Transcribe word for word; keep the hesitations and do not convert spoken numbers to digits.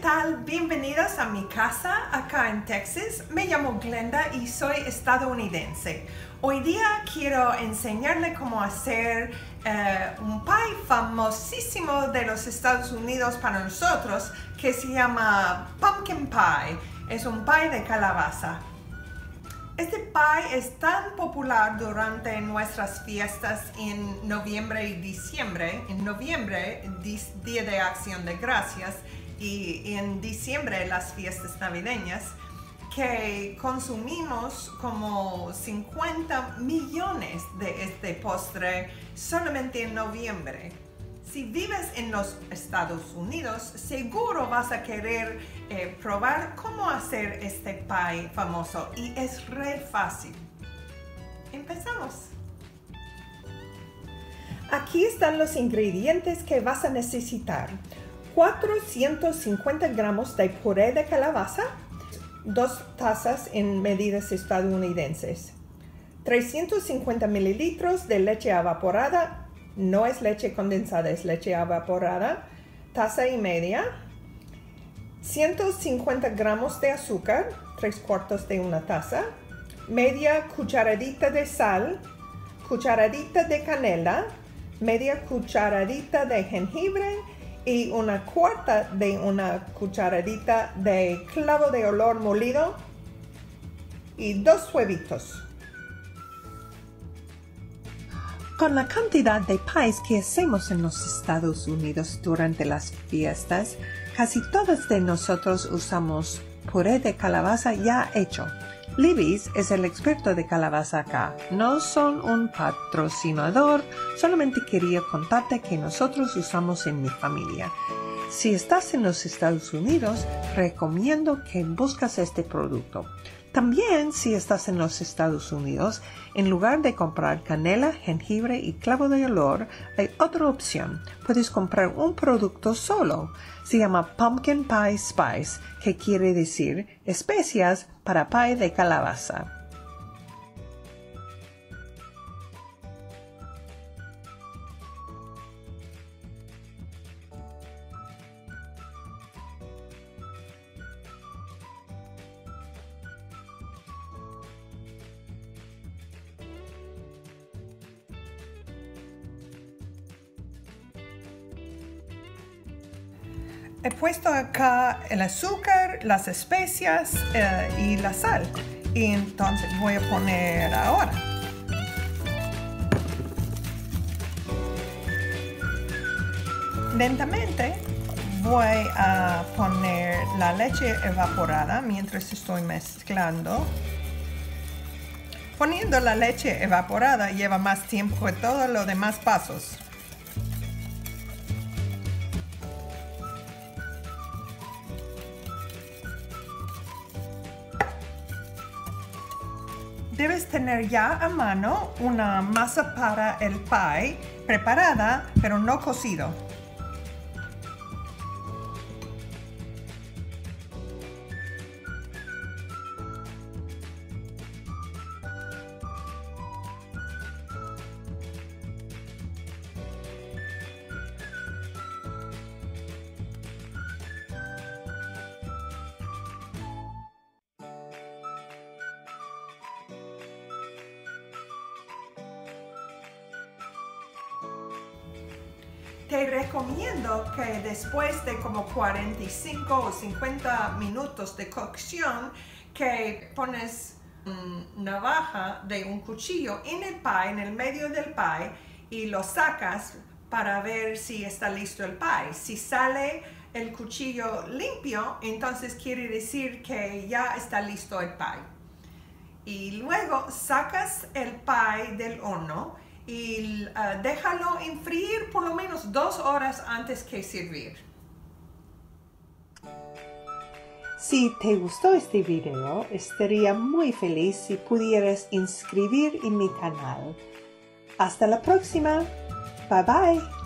tal? Bienvenidos a mi casa acá en Texas. Me llamo Glenda y soy estadounidense. Hoy día quiero enseñarle cómo hacer eh, un pie famosísimo de los Estados Unidos para nosotros que se llama pumpkin pie. Es un pie de calabaza. Este pie es tan popular durante nuestras fiestas en noviembre y diciembre. En noviembre, Día de Acción de Gracias, y en diciembre las fiestas navideñas, que consumimos como cincuenta millones de este postre solamente en noviembre. Si vives en los Estados Unidos, seguro vas a querer eh, probar cómo hacer este pie famoso, y es re fácil. Empezamos. Aquí están los ingredientes que vas a necesitar. cuatrocientos cincuenta gramos de puré de calabaza, dos tazas en medidas estadounidenses, trescientos cincuenta mililitros de leche evaporada, no es leche condensada, es leche evaporada, taza y media, ciento cincuenta gramos de azúcar, tres cuartos de una taza, media cucharadita de sal, cucharadita de canela, media cucharadita de jengibre y una cuarta de una cucharadita de clavo de olor molido y dos huevitos. Con la cantidad de pies que hacemos en los Estados Unidos durante las fiestas, casi todos de nosotros usamos puré de calabaza ya hecho. Libby's es el experto de calabaza acá. No son un patrocinador, solamente quería contarte que nosotros usamos en mi familia. Si estás en los Estados Unidos, recomiendo que busques este producto. También, si estás en los Estados Unidos, en lugar de comprar canela, jengibre y clavo de olor, hay otra opción. Puedes comprar un producto solo. Se llama Pumpkin Pie Spice, que quiere decir especias para pie de calabaza. He puesto acá el azúcar, las especias eh, y la sal. Y entonces voy a poner ahora. Lentamente voy a poner la leche evaporada mientras estoy mezclando. Poniendo la leche evaporada lleva más tiempo que todos los demás pasos. Debes tener ya a mano una masa para el pie preparada, pero no cocido. Te recomiendo que después de como cuarenta y cinco o cincuenta minutos de cocción, que pones una navaja de un cuchillo en el pie, en el medio del pie, y lo sacas para ver si está listo el pie. Si sale el cuchillo limpio, entonces quiere decir que ya está listo el pie. Y luego sacas el pie del horno y uh, déjalo enfriar por lo menos dos horas antes que servir. Si te gustó este video, estaría muy feliz si pudieras inscribir en mi canal. Hasta la próxima. Bye bye.